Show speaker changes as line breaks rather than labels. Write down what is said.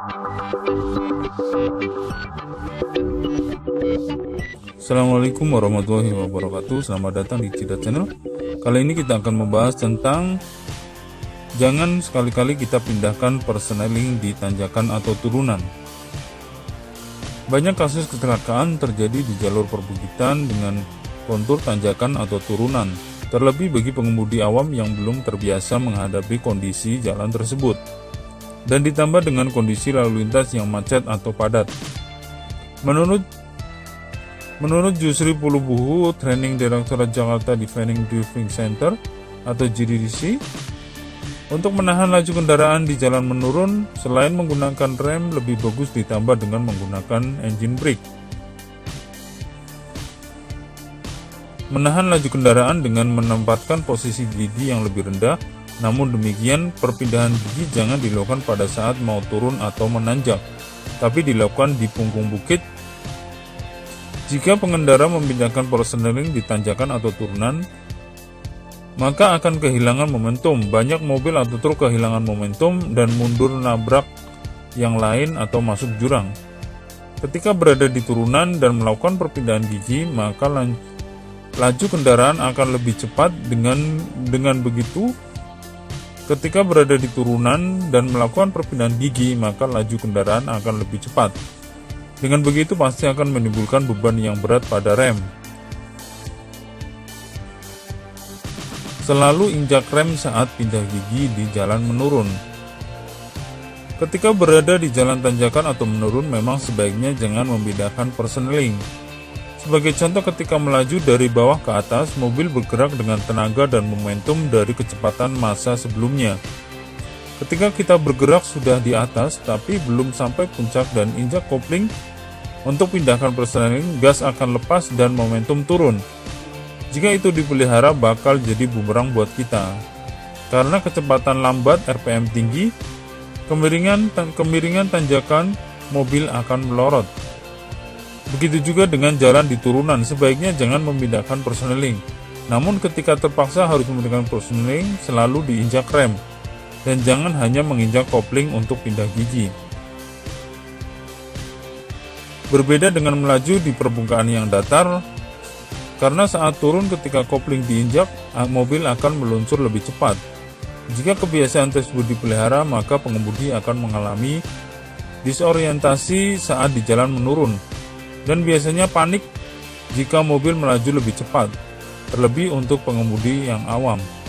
Assalamualaikum warahmatullahi wabarakatuh. Selamat datang di Cida Channel. Kali ini kita akan membahas tentang jangan sekali-kali kita pindahkan persneling di tanjakan atau turunan. Banyak kasus kecelakaan terjadi di jalur perbukitan dengan kontur tanjakan atau turunan, terlebih bagi pengemudi awam yang belum terbiasa menghadapi kondisi jalan tersebut, dan ditambah dengan kondisi lalu lintas yang macet atau padat. Menurut Jusri Pulubuhu, Training Direktorat Jakarta Diving Driving Center atau JDDC, untuk menahan laju kendaraan di jalan menurun, selain menggunakan rem, lebih bagus ditambah dengan menggunakan engine brake. Menahan laju kendaraan dengan menempatkan posisi gigi yang lebih rendah, namun demikian perpindahan gigi jangan dilakukan pada saat mau turun atau menanjak, tapi dilakukan di punggung bukit. Jika pengendara memindahkan persneling di tanjakan atau turunan, maka akan kehilangan momentum. Banyak mobil atau truk kehilangan momentum dan mundur nabrak yang lain atau masuk jurang. Ketika berada di turunan dan melakukan perpindahan gigi, maka laju kendaraan akan lebih cepat. Dengan begitu, ketika berada di turunan dan melakukan perpindahan gigi, maka laju kendaraan akan lebih cepat. Dengan begitu pasti akan menimbulkan beban yang berat pada rem. Selalu injak rem saat pindah gigi di jalan menurun. Ketika berada di jalan tanjakan atau menurun, memang sebaiknya jangan memindahkan persneling. Sebagai contoh, ketika melaju dari bawah ke atas, mobil bergerak dengan tenaga dan momentum dari kecepatan massa sebelumnya. Ketika kita bergerak sudah di atas, tapi belum sampai puncak dan injak kopling, untuk pindahkan persneling, gas akan lepas dan momentum turun. Jika itu dipelihara, bakal jadi bumerang buat kita. Karena kecepatan lambat, RPM tinggi, kemiringan tanjakan, mobil akan melorot. Begitu juga dengan jalan di turunan, sebaiknya jangan memindahkan persneling. Namun ketika terpaksa harus memindahkan persneling, selalu diinjak rem. Dan jangan hanya menginjak kopling untuk pindah gigi. Berbeda dengan melaju di permukaan yang datar, karena saat turun ketika kopling diinjak, mobil akan meluncur lebih cepat. Jika kebiasaan tersebut dipelihara, maka pengemudi akan mengalami disorientasi saat di jalan menurun, dan biasanya panik jika mobil melaju lebih cepat, terlebih untuk pengemudi yang awam.